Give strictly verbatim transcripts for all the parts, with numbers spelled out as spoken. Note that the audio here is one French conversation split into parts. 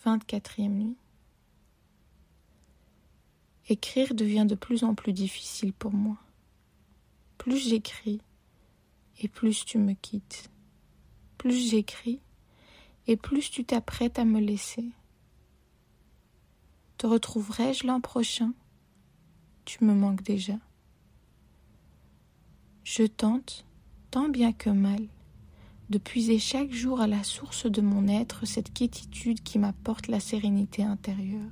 vingt-quatrième nuit. Écrire devient de plus en plus difficile pour moi. Plus j'écris, et plus tu me quittes. Plus j'écris, et plus tu t'apprêtes à me laisser. Te retrouverai-je l'an prochain? Tu me manques déjà. Je tente, tant bien que mal, de puiser chaque jour à la source de mon être cette quiétude qui m'apporte la sérénité intérieure.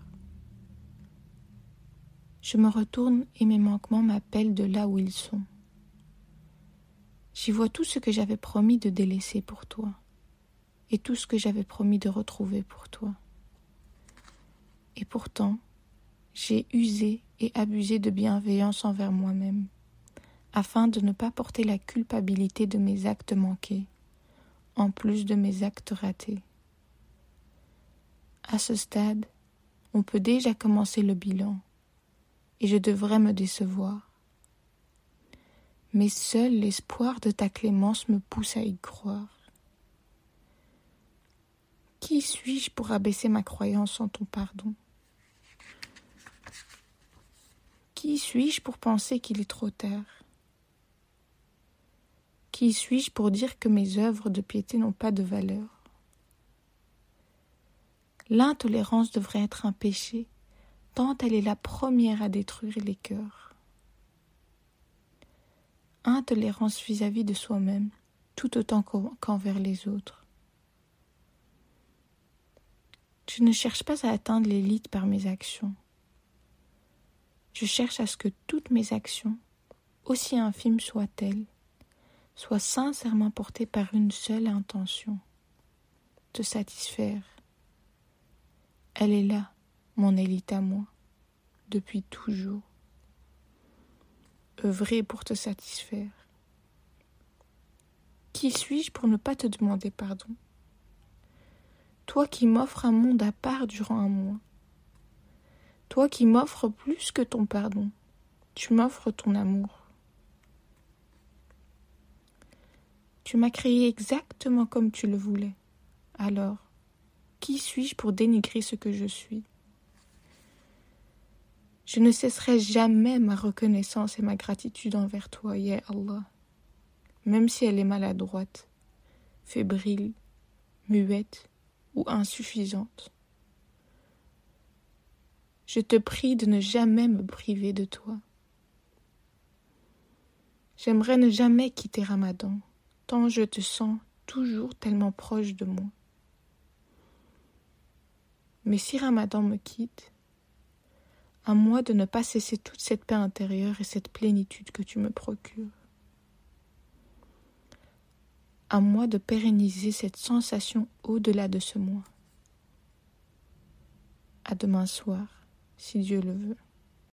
Je me retourne et mes manquements m'appellent de là où ils sont. J'y vois tout ce que j'avais promis de délaisser pour toi, et tout ce que j'avais promis de retrouver pour toi. Et pourtant, j'ai usé et abusé de bienveillance envers moi-même, afin de ne pas porter la culpabilité de mes actes manqués, en plus de mes actes ratés. À ce stade, on peut déjà commencer le bilan, et je devrais me décevoir. Mais seul l'espoir de ta clémence me pousse à y croire. Qui suis-je pour abaisser ma croyance en ton pardon? Qui suis-je pour penser qu'il est trop tard? Qui suis-je pour dire que mes œuvres de piété n'ont pas de valeur? L'intolérance devrait être un péché, tant elle est la première à détruire les cœurs. Intolérance vis-à-vis de soi-même, tout autant qu'envers les autres. Je ne cherche pas à atteindre l'élite par mes actions. Je cherche à ce que toutes mes actions, aussi infimes soient-elles, soient sincèrement portées par une seule intention, te satisfaire. Elle est là, mon élite à moi, depuis toujours. Œuvrer pour te satisfaire. Qui suis-je pour ne pas te demander pardon? Toi qui m'offres un monde à part durant un mois. Toi qui m'offres plus que ton pardon. Tu m'offres ton amour. Tu m'as créé exactement comme tu le voulais. Alors, qui suis-je pour dénigrer ce que je suis? Je ne cesserai jamais ma reconnaissance et ma gratitude envers toi, ya Allah, même si elle est maladroite, fébrile, muette ou insuffisante. Je te prie de ne jamais me priver de toi. J'aimerais ne jamais quitter Ramadan, tant je te sens toujours tellement proche de moi. Mais si Ramadan me quitte, à moi de ne pas cesser toute cette paix intérieure et cette plénitude que tu me procures. À moi de pérenniser cette sensation au-delà de ce mois. À demain soir, si Dieu le veut.